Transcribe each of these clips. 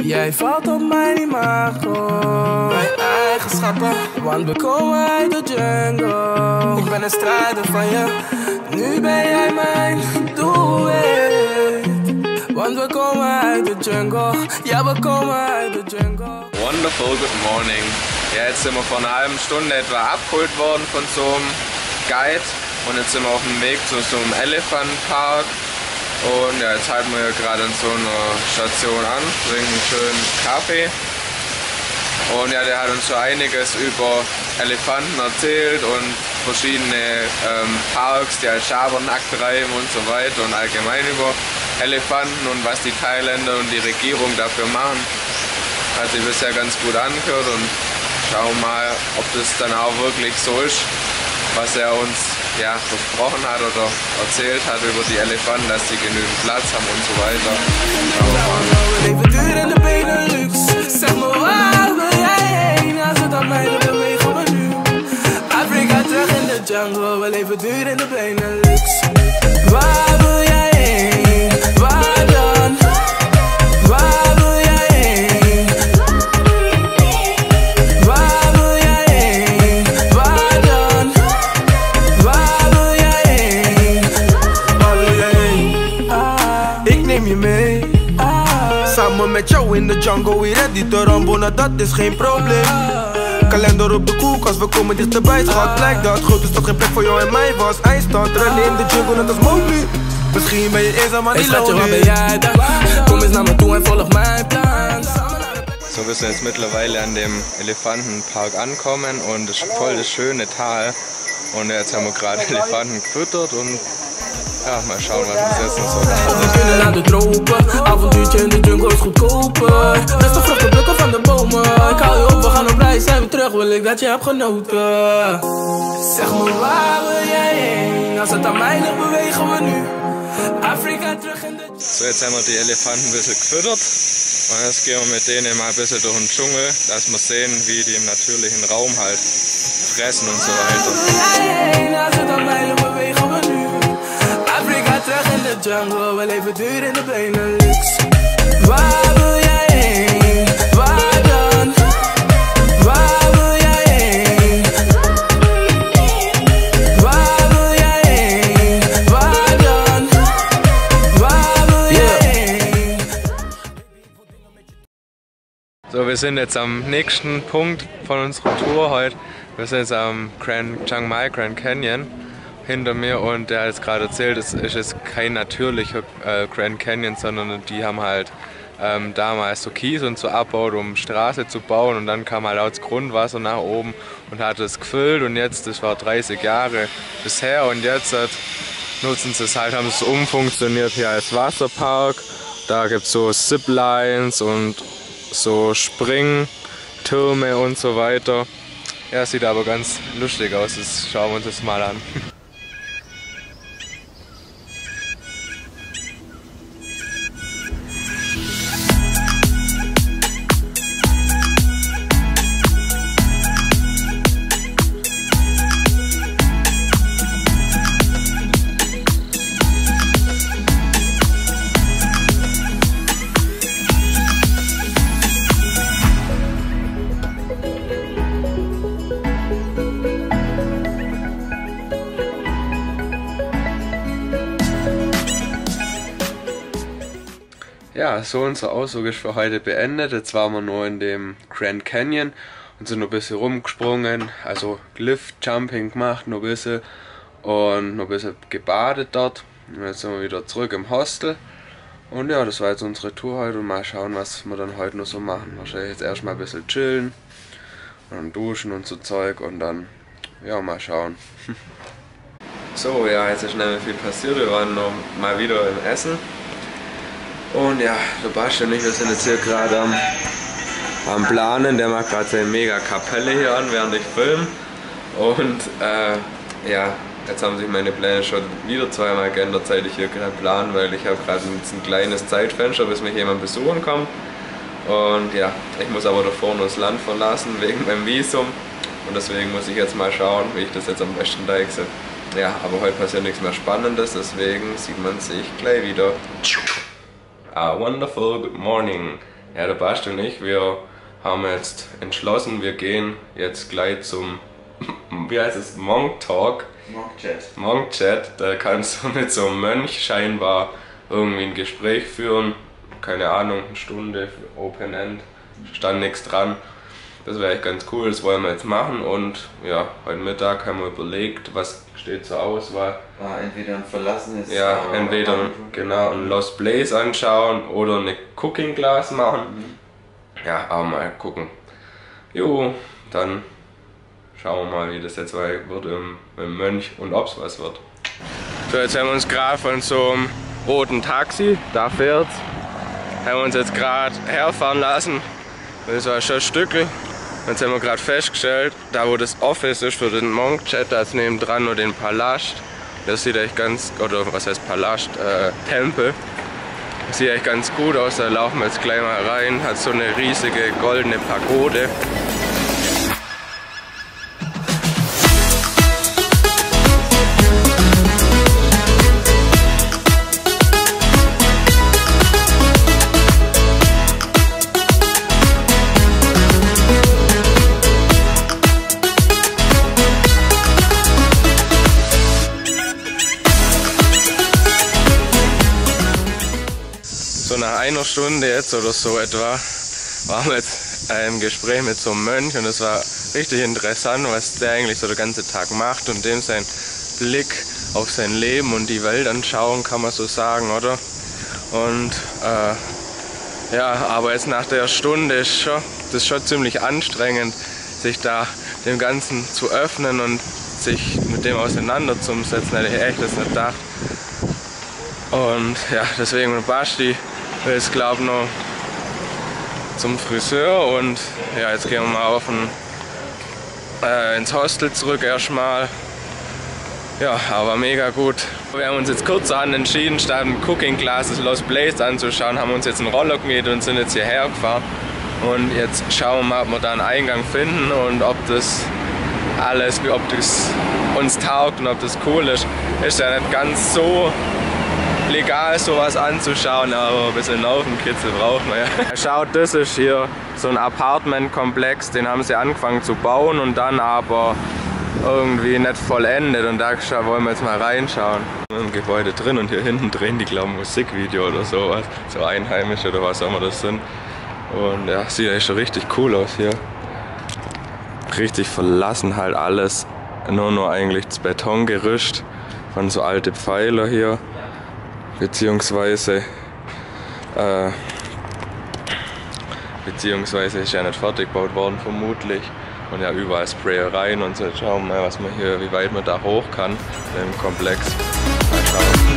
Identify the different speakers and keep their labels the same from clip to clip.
Speaker 1: Jij valt op mijn imago, mijn eigenschappen, want we komen uit de jungle. Ik ben een strijder van je, nu ben jij mijn doelwit. Want we komen uit de jungle, ja we komen uit de jungle.
Speaker 2: Wonderful, good morning. Ja, jetzt sind wir vor einer halben Stunde etwa abgeholt worden von so einem Guide. Und jetzt sind wir auf dem Weg zu so einem Elephant Park. Und ja, jetzt halten wir hier gerade an so einer Station an, trinken einen schönen Kaffee. Und ja, der hat uns schon einiges über Elefanten erzählt und verschiedene Parks, die halt Schabernack treiben und so weiter und allgemein über Elefanten und was die Thailänder und die Regierung dafür machen. Hat sich bisher ganz gut angehört und schauen mal, ob das dann auch wirklich so ist, was er uns ja versprochen hat oder erzählt hat über die Elefanten, dass sie genügend Platz haben und so weiter.
Speaker 1: Afrika terug in de jungle, we leven duur in de Benelux. Waar wil jij heen? Waar dan? Waar wil jij heen? Waar wil jij heen? Waar dan? Waar wil jij heen? Waar wil jij heen? Ik neem je mee. Samen met jou in de jungle, weer ready te rambonen, dat is geen probleem. Kalender op de koelkast, we komen dichterbij, schat. Blijkt dat groot is dat geen plek voor jou en mij was. Eindstand, rennen in de jungle net als Mowgli. Misschien ben je eenzaam, maar niet lonely. Waar ben jij dan? Kom eens naar me toe en volg mijn plan.
Speaker 2: So, wir sind jetzt mittlerweile an dem Elefantenpark angekommen und es ist voll das schöne Tal. Und jetzt haben wir gerade Elefanten gefüttert und ja, mal schauen, was uns jetzt noch so
Speaker 1: We kunnen naar de tropen, avontuurtje in de jungle is goedkoper. Beste vruchten plukken van de bomen. Ik hou je op, we gaan op reis, zijn we terug, wil ik dat je hebt genoten. Zeg me waar wil jij heen? Als het aan mij ligt bewegen we nu. Afrika terug in de jungle.
Speaker 2: So, jetzt haben wir die Elefanten ein bisschen gefüttert. Und jetzt gehen wir mit denen mal ein bisschen durch den Dschungel, dass wir sehen, wie die im natürlichen Raum halt fressen und so weiter.
Speaker 1: Als het aan mij ligt bewegen we nu. Afrika terug in de jungle, we leven duur in de Benelux. Waar wil jij heen? Waar dan? Waar wil jij heen? Waar wil jij heen? Waar dan? Waar wil jij heen?
Speaker 2: So, wir sind jetzt am nächsten Punkt von unserer Tour heute. Wir sind jetzt am Chiang Mai Grand Canyon hinter mir und der hat jetzt gerade erzählt, es ist jetzt kein natürlicher Grand Canyon, sondern die haben halt damals so Kies und so abgebaut, um Straße zu bauen, und dann kam halt auch das Grundwasser nach oben und hat es gefüllt, und jetzt, das war 30 Jahre bisher, und jetzt nutzen sie es halt, haben es umfunktioniert hier als Wasserpark. Da gibt es so Ziplines und so Springtürme und so weiter. Ja, sieht aber ganz lustig aus, das schauen wir uns das mal an. Ja, so unser Ausflug ist für heute beendet. Jetzt waren wir nur in dem Grand Canyon und sind noch ein bisschen rumgesprungen, also Lift-Jumping gemacht, noch ein bisschen und noch ein bisschen gebadet dort. Und jetzt sind wir wieder zurück im Hostel. Und ja, das war jetzt unsere Tour heute, und mal schauen, was wir dann heute noch so machen. Wahrscheinlich jetzt erstmal ein bisschen chillen und dann duschen und so Zeug und dann, ja, mal schauen. So, ja, jetzt ist schnell viel passiert. Wir waren noch mal wieder im Essen. Und ja, der Basti und ich, wir sind jetzt hier gerade am Planen. Der macht gerade seine mega Kapelle hier an, während ich filme. Und ja, jetzt haben sich meine Pläne schon wieder zweimal geändert, seit ich hier gerade plane, weil ich habe gerade ein kleines Zeitfenster, bis mich jemand besuchen kommt. Und ja, ich muss aber davor noch das Land verlassen wegen meinem Visum. Und deswegen muss ich jetzt mal schauen, wie ich das jetzt am besten deichse. Ja, aber heute passiert nichts mehr Spannendes, deswegen sieht man sich gleich wieder. Wonderful, good morning. Ja, der Basti und ich, wir haben jetzt entschlossen, wir gehen jetzt gleich zum, wie heißt es, Monk Talk. Monk Chat. Da kannst du mit so einem Mönch scheinbar irgendwie ein Gespräch führen. Keine Ahnung, eine Stunde, Open End, stand nichts dran. Das wäre echt ganz cool, das wollen wir jetzt machen und ja, heute Mittag haben wir überlegt, was steht zur Auswahl.
Speaker 3: Entweder ein verlassenes...
Speaker 2: Ja, entweder genau ein Lost Place anschauen oder eine Cooking Class machen. Ja, aber mal gucken. Jo, dann schauen wir mal, wie das jetzt wird im Mönch und ob es was wird. So, jetzt haben wir uns gerade von so einem roten Taxi, da fährt's, haben wir uns jetzt gerade herfahren lassen. Das war schon ein Stückel. Jetzt haben wir gerade festgestellt, da wo das Office ist für den Monk Chat, da ist nebendran nur den Palast. Das sieht echt ganz, oder was heißt Palast, Tempel. Das sieht echt ganz gut aus, da laufen wir jetzt gleich mal rein. Hat so eine riesige goldene Pagode. So nach einer Stunde jetzt oder so etwa waren wir jetzt im Gespräch mit so einem Mönch und es war richtig interessant, was der eigentlich so den ganzen Tag macht und dem sein Blick auf sein Leben und die Welt anschauen, kann man so sagen, oder? Und ja, aber jetzt nach der Stunde ist das schon ziemlich anstrengend, sich da dem Ganzen zu öffnen und sich mit dem auseinanderzusetzen, hätte ich echt das nicht gedacht. Und ja, deswegen mit Basti will ich glaube ich noch zum Friseur und ja, jetzt gehen wir mal ins Hostel zurück erstmal. Ja, aber mega gut. Wir haben uns jetzt kurzerhand entschieden, statt ein Cooking Class das Lost Place anzuschauen, haben uns jetzt einen Roller gemietet und sind jetzt hierher gefahren. Und jetzt schauen wir mal, ob wir da einen Eingang finden und ob das uns taugt und ob das cool ist. Ist ja nicht ganz so legal, sowas anzuschauen, aber ein bisschen Nervenkitzel braucht man ja. Schaut, das ist hier so ein Apartmentkomplex, den haben sie angefangen zu bauen und dann aber irgendwie nicht vollendet und da wollen wir jetzt mal reinschauen. Im Gebäude drin und hier hinten drehen die, glaube ich, Musikvideo oder sowas, so Einheimische oder was auch immer das sind. Und ja, sieht echt schon richtig cool aus hier. Richtig verlassen halt alles, nur eigentlich das Betongerüst von so alte Pfeiler hier. Beziehungsweise ist ja nicht fertig gebaut worden vermutlich und ja überall Sprayereien und so. Schauen wir mal, wie weit man da hoch kann im Komplex. Mal schauen.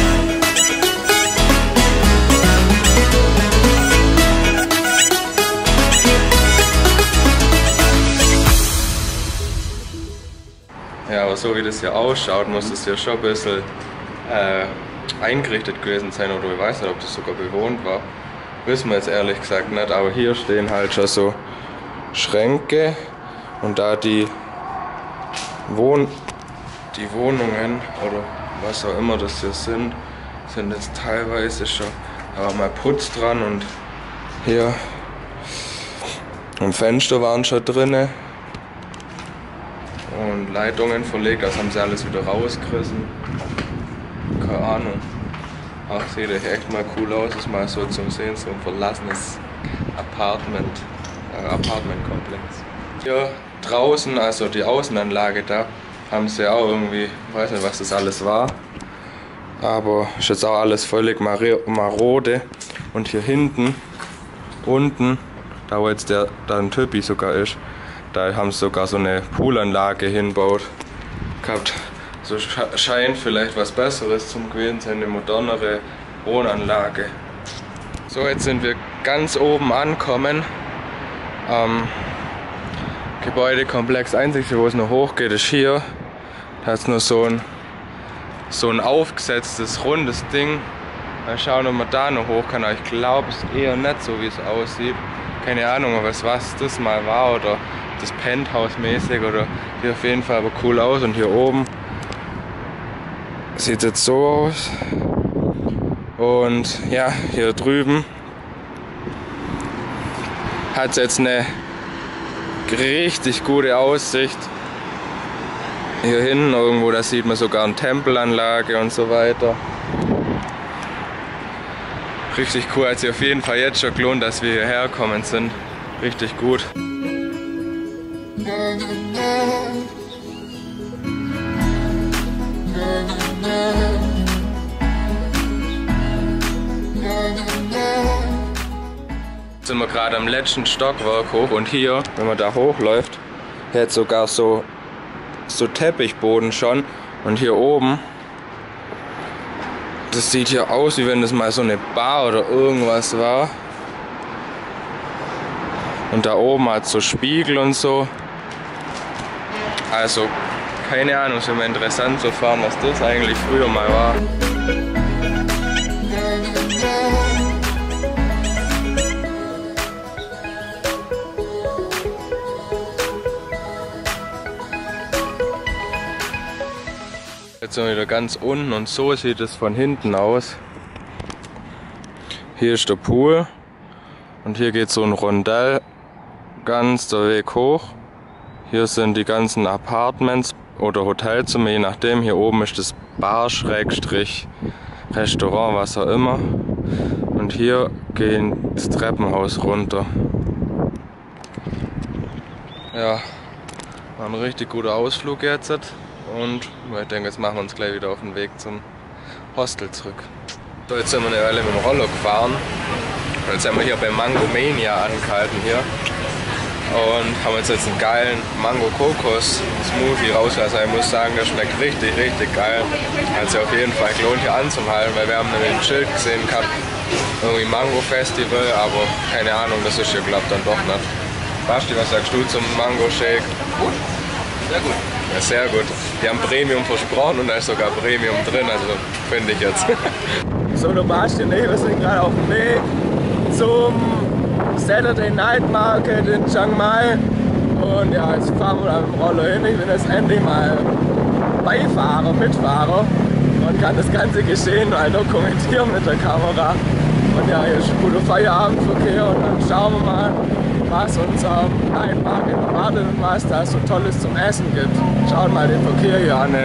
Speaker 2: Ja, aber so wie das hier ausschaut, muss es hier schon ein bisschen eingerichtet gewesen sein, oder ich weiß nicht, ob das sogar bewohnt war. Wissen wir jetzt ehrlich gesagt nicht, aber hier stehen halt schon so Schränke und da die Wohnungen oder was auch immer das hier sind jetzt teilweise schon mal Putz dran und hier und Fenster waren schon drinne und Leitungen verlegt, das haben sie alles wieder rausgerissen. Keine Ahnung. Ach, sieht echt mal cool aus, ist mal so zum Sehen, so ein verlassenes Apartmentkomplex. Hier draußen, also die Außenanlage da, haben sie auch irgendwie, ich weiß nicht, was das alles war, aber ist jetzt auch alles völlig marode. Und hier hinten, unten, da wo jetzt da ein Typi sogar ist, da haben sie sogar so eine Poolanlage hingebaut gehabt. So scheint vielleicht was Besseres zum gewesen sein, eine modernere Wohnanlage. So, jetzt sind wir ganz oben angekommen am Gebäudekomplex. Einzige, wo es noch hochgeht, ist hier. Da ist nur so ein aufgesetztes, rundes Ding. Mal schauen, ob man da noch hoch kann. Aber ich glaube, es ist eher nicht so, wie es aussieht. Keine Ahnung, was das mal war oder das Penthouse-mäßig oder sieht auf jeden Fall aber cool aus. Und hier oben sieht jetzt so aus. Und ja, hier drüben
Speaker 4: hat jetzt eine richtig gute Aussicht. Hier hinten irgendwo, da sieht man sogar eine Tempelanlage und so weiter. Richtig cool, hat sich auf jeden Fall jetzt schon gelohnt, dass wir hierher gekommen sind. Richtig gut. Jetzt sind wir gerade am letzten Stockwerk hoch und hier, wenn man da hochläuft, hier hat sogar so Teppichboden schon und hier oben, das sieht hier aus, wie wenn das mal so eine Bar oder irgendwas war. Und da oben hat so Spiegel und so. Also, keine Ahnung, es ist immer interessant zu erfahren, was das eigentlich früher mal war. Jetzt sind wir wieder ganz unten und so sieht es von hinten aus. Hier ist der Pool und hier geht so ein Rondell ganz der Weg hoch. Hier sind die ganzen Apartments oder Hotelzimmer, je nachdem. Hier oben ist das Bar, Schrägstrich, Restaurant, was auch immer. Und hier geht das Treppenhaus runter. Ja, war ein richtig guter Ausflug jetzt. Und ich denke, jetzt machen wir uns gleich wieder auf den Weg zum Hostel zurück. So, jetzt sind wir eine Weile mit dem Roller gefahren. Jetzt sind wir hier bei Mangomania angehalten hier. Und haben uns jetzt einen geilen Mango-Kokos-Smoothie rausgelassen. Ich muss sagen, der schmeckt richtig, richtig geil. Hat sich auf jeden Fall gelohnt hier anzuhalten, weil wir haben nämlich ein Schild gesehen gehabt. Irgendwie Mango-Festival, aber keine Ahnung, das ist hier glaubt dann doch nicht. Basti, was sagst du zum Mango-Shake?
Speaker 3: Gut, sehr gut.
Speaker 4: Ja, sehr gut. Die haben Premium versprochen und da ist sogar Premium drin, also finde ich jetzt. So, der Basti und ich, wir sind gerade auf dem Weg zum Saturday Night Market in Chiang Mai. Und ja, jetzt fahren wir da mit dem Roller hin. Ich bin jetzt endlich mal Beifahrer, Mitfahrer und kann das ganze Geschehen mal dokumentieren mit der Kamera. Und ja, hier ist ein guter Feierabendverkehr und dann schauen wir mal, was unser Night Market erwartet und was da so Tolles zum Essen gibt. Schauen mal den Verkehr hier an.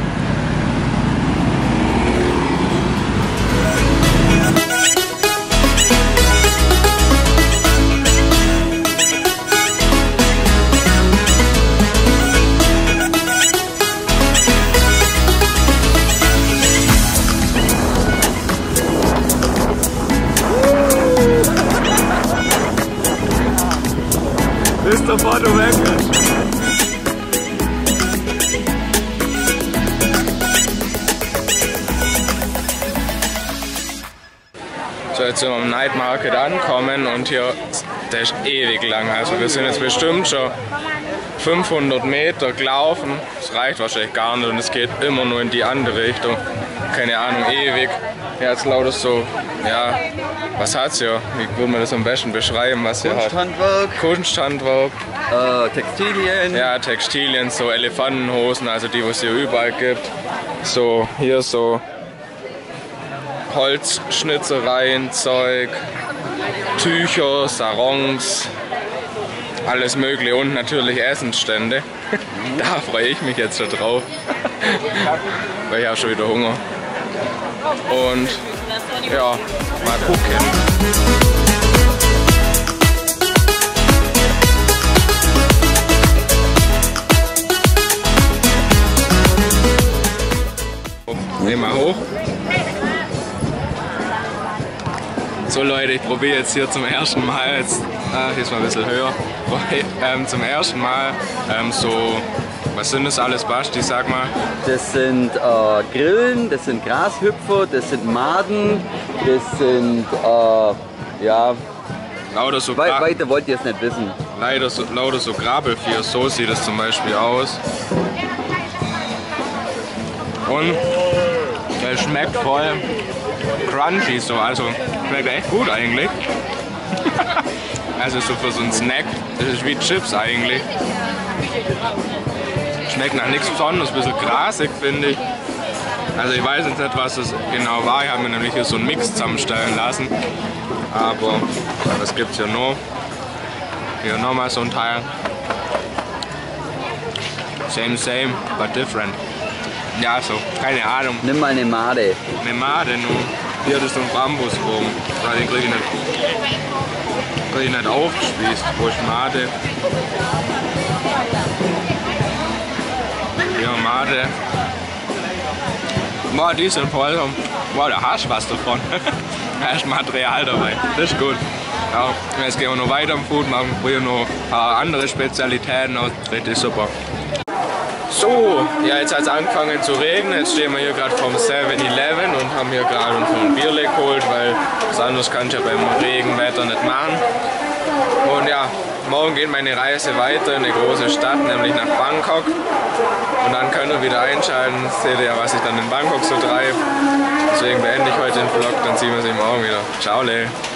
Speaker 4: Bis der Foto weg ist. So, jetzt sind wir am Night Market angekommen und hier, der ist ewig lang. Also wir sind jetzt bestimmt schon 500 Meter gelaufen. Das reicht wahrscheinlich gar nicht und es geht immer nur in die andere Richtung. Keine Ahnung, ewig. Ja, jetzt lauter so, ja, was hat's hier? Wie würde man das am besten beschreiben, was hier hat? Kunsthandwerk.
Speaker 3: Textilien.
Speaker 4: Ja, Textilien, so Elefantenhosen, also die, was es hier überall gibt. So, hier so Holzschnitzereien, Zeug, Tücher, Sarons, alles mögliche und natürlich Essensstände. Da freue ich mich jetzt schon drauf, weil ich habe schon wieder Hunger. Und ja, mal gucken. Nehmen wir hoch. So Leute, ich probiere jetzt hier zum ersten Mal, jetzt, hier ist mal ein bisschen höher, zum ersten Mal so, was sind das alles, Basti, sag mal?
Speaker 3: Das sind Grillen, das sind Grashüpfer, das sind Maden, das sind, ja,
Speaker 4: lauter so
Speaker 3: weiter wollt ihr es nicht wissen.
Speaker 4: Lauter so Grabelfier, so sieht es zum Beispiel aus. Und es schmeckt voll crunchy so, also schmeckt echt gut eigentlich. Also so für so einen Snack, das ist wie Chips eigentlich. Schmeckt nach nichts Besonderes, ein bisschen grasig finde ich. Also ich weiß jetzt nicht, was es genau war, ich habe mir nämlich hier so einen Mix zusammenstellen lassen. Aber was gibt es hier noch? Hier nochmal so ein Teil. Same, but different. Ja, so, keine Ahnung.
Speaker 3: Nimm mal eine Made.
Speaker 4: Eine Made nur. Hier ist so ein Bambuswurm. Den krieg ich nicht aufgespießt. Wo ist Made? Hier Made. Boah, die sind voll. Wow, da hast du was davon. Da ist Material dabei. Das ist gut. Ja, jetzt gehen wir noch weiter im Food machen. Probieren noch ein paar andere Spezialitäten aus. Richtig super. So, ja, jetzt hat es angefangen zu regnen. Jetzt stehen wir hier gerade vom 7-Eleven und haben hier gerade uns ein Bierle geholt, weil was anderes kann ich ja beim Regenwetter nicht machen. Und ja, morgen geht meine Reise weiter in eine große Stadt, nämlich nach Bangkok. Und dann könnt ihr wieder einschalten, seht ihr ja, was ich dann in Bangkok so treibe. Deswegen beende ich heute den Vlog, dann sehen wir uns morgen wieder. Ciao, Le.